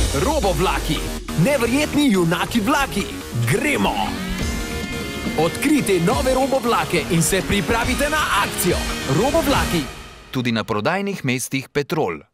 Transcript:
Robovlaki, neverjetni junaki vlaki, gremo! Odkrijte nove robovlake in se pripravite na akcijo. Robovlaki. Tudi na prodajnih mestih Petrol.